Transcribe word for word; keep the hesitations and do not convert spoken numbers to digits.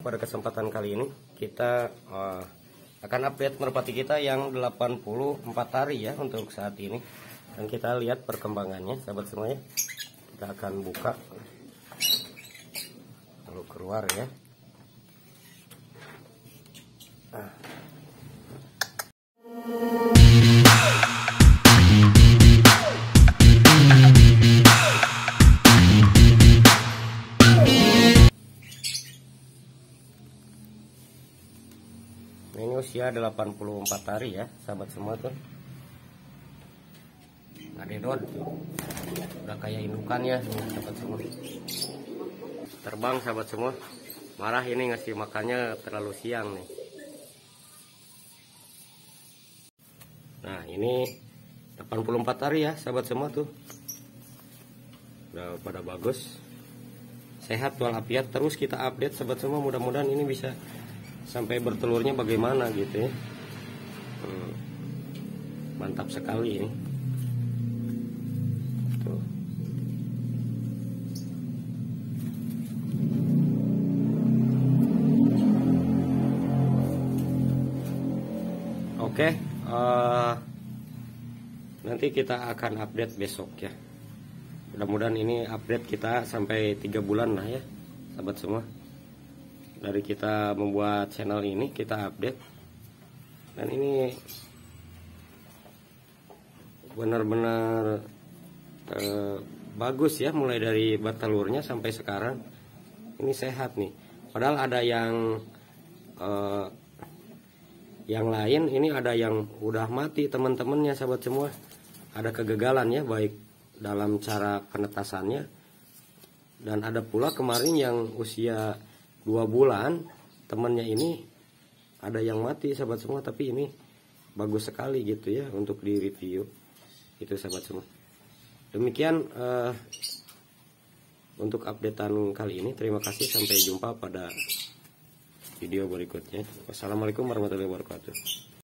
pada kesempatan kali ini kita uh, akan update merpati kita yang delapan puluh empat hari ya untuk saat ini. Dan kita lihat perkembangannya sahabat semuanya. Kita akan buka lalu keluar ya. Nah. Ini usia delapan puluh empat hari ya sahabat semua tuh. Ngadedon udah kayak indukannya sahabat semua. Terbang sahabat semua. Marah ini ngasih makannya terlalu siang nih. Nah ini delapan puluh empat hari ya sahabat semua tuh. Udah pada bagus, sehat walafiat. Terus kita update sahabat semua, mudah-mudahan ini bisa sampai bertelurnya bagaimana gitu ya. hmm, Mantap sekali ini tuh. Oke, uh, nanti kita akan update besok ya. Mudah-mudahan ini update kita sampai tiga bulan lah ya sahabat semua. Dari kita membuat channel ini kita update, dan ini benar-benar eh, bagus ya, mulai dari bertelurnya sampai sekarang ini sehat nih. Padahal ada yang eh, yang lain ini ada yang udah mati teman-temannya sahabat semua. Ada kegagalan ya, baik dalam cara penetasannya, dan ada pula kemarin yang usia dua bulan temannya ini ada yang mati sahabat semua, tapi ini bagus sekali gitu ya untuk di review itu sahabat semua. Demikian uh, untuk updatean kali ini. Terima kasih, sampai jumpa pada video berikutnya. Wassalamualaikum warahmatullahi wabarakatuh.